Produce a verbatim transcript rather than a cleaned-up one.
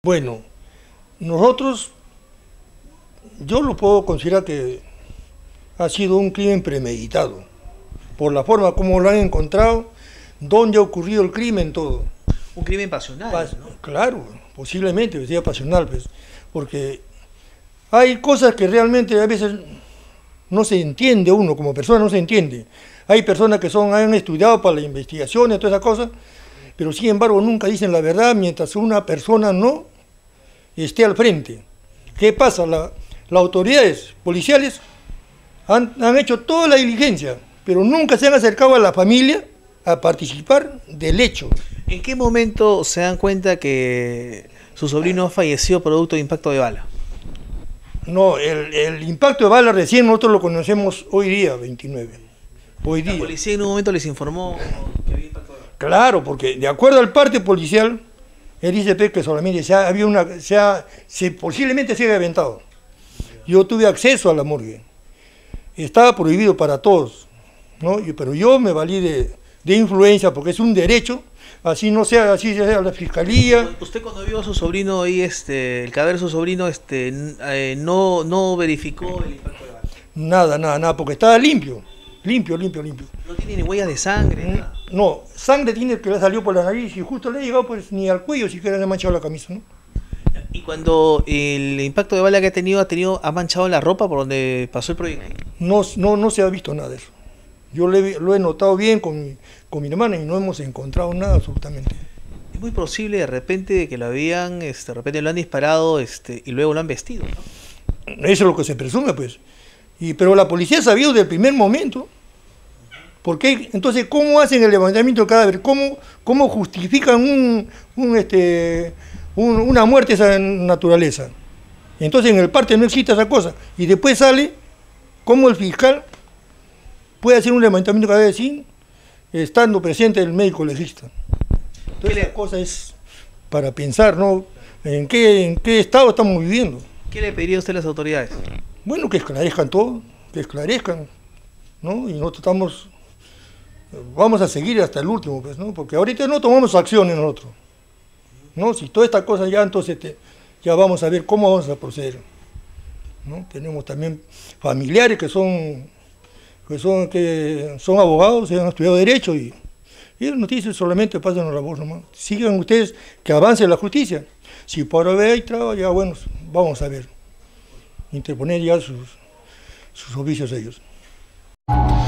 Bueno, nosotros, yo lo puedo considerar que ha sido un crimen premeditado, por la forma como lo han encontrado, dónde ha ocurrido el crimen, todo. Un crimen pasional, Pas ¿no? Claro, posiblemente que sea pasional, pues, porque hay cosas que realmente a veces no se entiende uno, como persona no se entiende. Hay personas que son, han estudiado para la investigación y todas esas cosas, pero sin embargo nunca dicen la verdad mientras una persona no esté al frente. ¿Qué pasa? La, las autoridades policiales han, han hecho toda la diligencia, pero nunca se han acercado a la familia a participar del hecho. ¿En qué momento se dan cuenta que su sobrino falleció producto de impacto de bala? No, el, el impacto de bala recién nosotros lo conocemos hoy día, veintinueve. Hoy día. La policía en un momento les informó que había impacto de bala. Claro, porque de acuerdo al parte policial, él dice que solamente se ha, había una, se ha, se, posiblemente se haya aventado. Yo tuve acceso a la morgue. Estaba prohibido para todos, ¿no? Pero yo me valí de, de influencia porque es un derecho, así no sea, así sea la fiscalía. Usted cuando vio a su sobrino ahí, este, el cadáver de su sobrino, este, eh, no, no verificó el impacto de bala. Nada, nada, nada, porque estaba limpio, limpio, limpio, limpio. No tiene ni huellas de sangre. Mm, Nada. No, sangre tiene que le salió por la nariz y justo le ha llegado pues ni al cuello siquiera le ha manchado la camisa, ¿no? Y cuando el impacto de bala que ha tenido, ha tenido, ha manchado la ropa por donde pasó el proyectil. No, no, no se ha visto nada de eso. Yo le, lo he notado bien con mi, con mi hermana y no hemos encontrado nada absolutamente. Es muy posible de repente que lo habían, este, de repente lo han disparado, este, y luego lo han vestido, ¿no? Eso es lo que se presume, pues. Y, pero la policía ha sabido desde el primer momento. ¿Por qué? Entonces, ¿cómo hacen el levantamiento del cadáver? ¿Cómo, cómo justifican un, un, este, un, una muerte de esa naturaleza? Entonces, en el parte no existe esa cosa. Y después sale cómo el fiscal puede hacer un levantamiento de cadáver sin estando presente el médico legista. Entonces, la cosa es para pensar, ¿no? ¿En qué, en qué estado estamos viviendo? ¿Qué le pediría usted a las autoridades? Bueno, que esclarezcan todo, que esclarezcan, ¿no? Y nosotros estamos, vamos a seguir hasta el último, pues, ¿no? Porque ahorita no tomamos acciones nosotros, ¿no? Si toda esta cosa ya, entonces te, ya vamos a ver cómo vamos a proceder, ¿no? Tenemos también familiares que son, que son, que son abogados, que han estudiado Derecho y, y las noticias solamente pasan la voz nomás. Sigan ustedes que avance la justicia. Si por haber hay trabas, ya bueno, vamos a ver. Interponer ya sus, sus oficios ellos.